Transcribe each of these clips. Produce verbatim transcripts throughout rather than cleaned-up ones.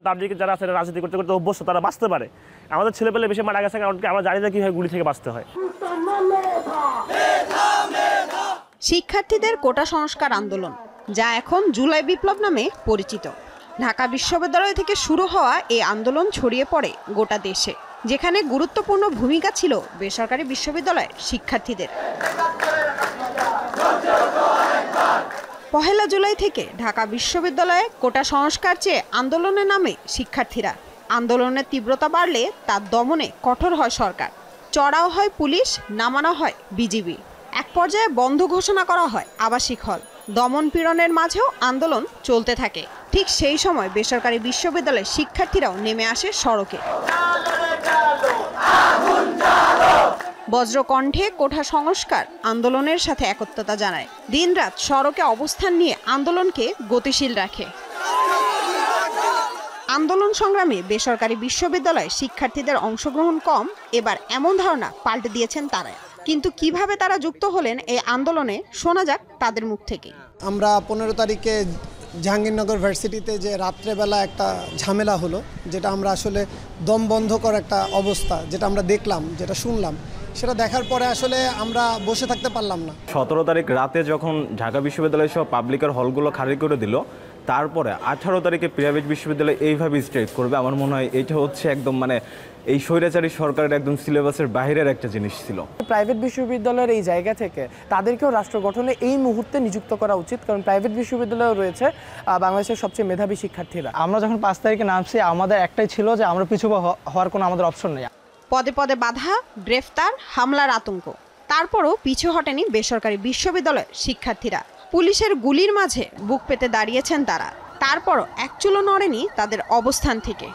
পাবলিকে যারা আছে রাজনীতি করতে করতে অভ্যস্ত তারা বাঁচতে পারে। আমাদের ছেলেপেলে বেশি মারা গেছে কারণ আমরা জানি না কীভাবে গুলি থেকে বাঁচতে হয়। শিক্ষার্থীদের কোটা সংস্কার আন্দোলন, যা এখন জুলাই বিপ্লব নামে পরিচিত, ঢাকা বিশ্ববিদ্যালয় থেকে শুরু হওয়া এই আন্দোলন ছড়িয়ে পড়ে গোটা দেশে, যেখানে গুরুত্বপূর্ণ ভূমিকা ছিল বেসরকারি বিশ্ববিদ্যালয়ের শিক্ষার্থীদের। পহেলা জুলাই থেকে ঢাকা বিশ্ববিদ্যালয়ে কোটা সংস্কার চেয়ে আন্দোলনে নামে শিক্ষার্থীরা। আন্দোলনের তীব্রতা বাড়লে তার দমনে কঠোর হয় সরকার, চড়াও হয় পুলিশ, নামানো হয় বিজিবি। এক পর্যায়ে বন্ধ ঘোষণা করা হয় আবাসিক হল। দমন পীড়নের মাঝেও আন্দোলন চলতে থাকে। ঠিক সেই সময় বেসরকারি বিশ্ববিদ্যালয়ের শিক্ষার্থীরাও নেমে আসে সড়কে। বজ্রকণ্ঠে কোটা সংস্কার আন্দোলনের সাথে একত্রতা জানায়, দিনরাত সড়কে অবস্থান নিয়ে আন্দোলনকে গতিশীল রাখে। আন্দোলন সংগ্রামে বেসরকারি বিশ্ববিদ্যালয়ে শিক্ষার্থীদের অংশগ্রহণ কম, এবার এমন ধারণা পাল্টে দিয়েছেন তারা। কিন্তু কিভাবে তারা যুক্ত হলেন এই আন্দোলনে, শোনা যাক তাদের মুখ থেকে। আমরা পনেরো তারিখে জাহাঙ্গীরনগর ভার্সিটিতে যে রাত্রেবেলা একটা ঝামেলা হলো, যেটা আমরা আসলে দম বন্ধ করা একটা অবস্থা, যেটা আমরা দেখলাম, যেটা শুনলাম, সেটা দেখার পরে আসলে আমরা বসে থাকতে পারলাম না। সতেরো তারিখ রাতে যখন ঢাকা বিশ্ববিদ্যালয় সহ পাবলিকের হলগুলো খালি করে দিল, তারপরে আঠারো তারিখে প্রাইভেট বিশ্ববিদ্যালয় এইভাবে স্ট্রাইক করবে, আমার মনে হয় এটা হচ্ছে একদম মানে এই স্বৈরাচারী সরকারের একদম সিলেবাসের বাইরের একটা জিনিস ছিল। প্রাইভেট বিশ্ববিদ্যালয়ের এই জায়গা থেকে তাদেরকেও রাষ্ট্র গঠনে এই মুহূর্তে নিযুক্ত করা উচিত, কারণ প্রাইভেট বিশ্ববিদ্যালয়েও রয়েছে বাংলাদেশের সবচেয়ে মেধাবী শিক্ষার্থীরা। আমরা যখন পাঁচ তারিখে নামছি, আমাদের একটাই ছিল যে আমরা পিছু হওয়ার কোনো আমাদের অপশন নেই। পদে পদে বাধা, গ্রেফতার, হামলার আতঙ্ক, তারপরও পিছু হটেনি বেসরকারি বিশ্ববিদ্যালয়ের শিক্ষার্থীরা। পুলিশের গুলির মাঝে বুক পেতে দাঁড়িয়েছেন তারা, তারপরও এক চুলো নড়েনি তাদের অবস্থান থেকে।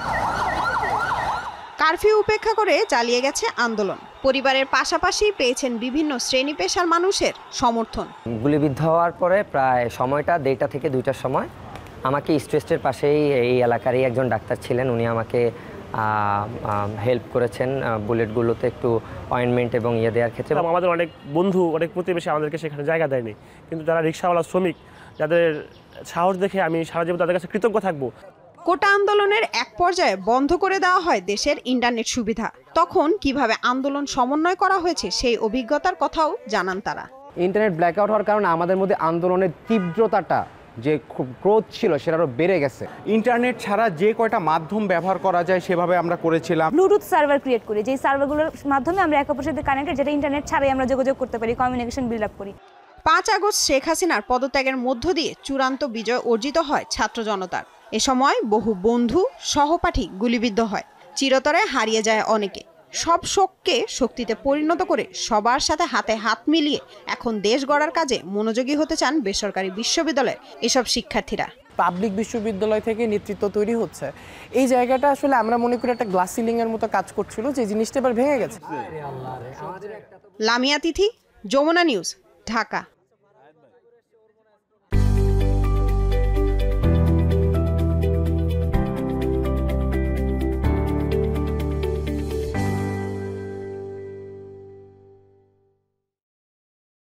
কারফিউ উপেক্ষা করে চালিয়ে গেছে আন্দোলন। পরিবারের পাশাপাশি পেয়েছেন বিভিন্ন শ্রেণী পেশার মানুষের সমর্থন। গুলিবিদ্ধ হওয়ার পরে প্রায় সময়টা দেড়টা থেকে দুইটার সময় আমাকে স্ট্রেসের পাশেই এই এলাকারই একজন ডাক্তার ছিলেন, উনি আমাকে হেল্প করেছেন বুলেটগুলোতে একটু অয়েনমেন্ট এবং ইয়ে দেওয়ার ক্ষেত্রে। আমাদের অনেক বন্ধু, অনেক প্রতিবেশী আমাদেরকে সেখানে জায়গা দেয়নি, কিন্তু যারা রিক্সাওয়ালা, শ্রমিক, যাদের সাহস দেখে আমি সারা জীবন তাদের কাছে কৃতজ্ঞ থাকবো। কোটা আন্দোলনের এক পর্যায়ে বন্ধ করে দেওয়া হয় দেশের ইন্টারনেট সুবিধা। তখন কিভাবে আন্দোলন সমন্বয় করা হয়েছে সেই অভিজ্ঞতার কথাও জানান তারা। ইন্টারনেট ব্ল্যাকআউট হওয়ার কারণে আমাদের মধ্যে আন্দোলনের তীব্রতাটা যে ক্রোধ ছিল সেটা আরো বেড়ে গেছে। ইন্টারনেট ছাড়া যে কয়টা মাধ্যম ব্যবহার করা যায় সেভাবে আমরা করেছিলাম। ব্লুটুথ সার্ভার ক্রিয়েট করি, যেই সার্ভারগুলোর মাধ্যমে আমরা একে অপরের সাথে কানেক্টেড, যেটা ইন্টারনেট ছাড়াই আমরা যোগাযোগ করতে পারি, কমিউনিকেশন বিল্ড আপ করি। পাঁচ আগস্ট শেখ হাসিনার পদত্যাগের মধ্য দিয়ে চূড়ান্ত বিজয় অর্জিত হয় ছাত্র জনতার। এ সময় বহু বন্ধু, সহপাঠী গুলিবিদ্ধ হয়, চিরতরে হারিয়ে যায় অনেকে। সব শোককে শক্তিতে পরিণত করে সবার সাথে হাতে হাত মিলিয়ে এখন দেশ গড়ার কাজে মনোযোগী হতে চান বেসরকারি বিশ্ববিদ্যালয়ের এসব শিক্ষার্থীরা। পাবলিক বিশ্ববিদ্যালয় থেকে নেতৃত্ব তৈরি হচ্ছে, এই জায়গাটা আসলে আমরা মনে করি একটা গ্লাস সিলিং এর মতো কাজ করছিল, যে জিনিসটা এবার ভেঙে গেছে। লামিয়া তিথি, যমুনা নিউজ, ঢাকা।